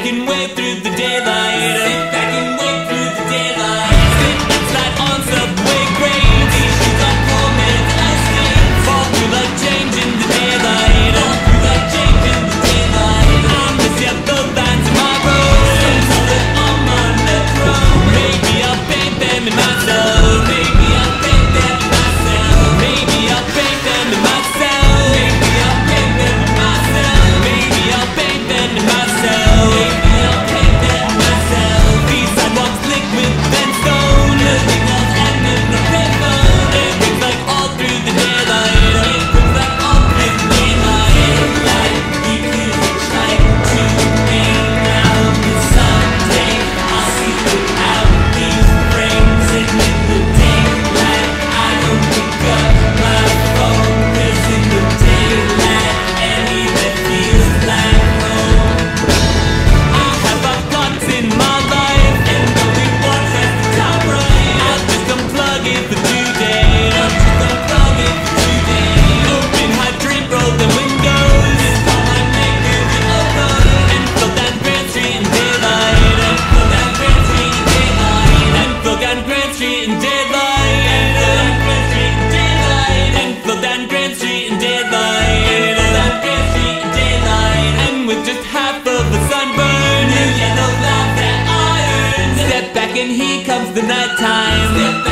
and wave through the daylight. Sit back and wave through the daylight. Sit and slide on subway grades. These shoes are cold, man, it's ice skates. Fall through like change in the daylight. Fall through like change in the daylight. I miss your both lines tomorrow. Some call it on my metro. Maybe I'll paint them in myself. Maybe I'll paint them in myself. Maybe I'll paint them in myself. Maybe I'll paint them in myself. Maybe I'll paint them in myself. Maybe I'll paint them in myself. These sidewalks liquid and stone. Nothing else and in the payphone. It rings like all through the daylight. It rings like all through the daylight. Daylight, we could try to hang out, but someday I'll see without these frames. And in the daylight, I don't pick up my phone. 'Cause in the daylight, any that feels like home. I have my thoughts in my life, and only one has the time right. I'll just unplug it for today. I'll just unplug it for today. Open hydrant, roll the windows. Just call my neighbor and open. And flow down Grand Street in daylight. And flow down Grand Street in daylight. And flow down Grand Street in daylight. And flow down Grand Street in daylight. And flow down Grand Street in daylight. And with just half of a sunburn, new yellow laugh that iron. Step back and here comes the nighttime. Step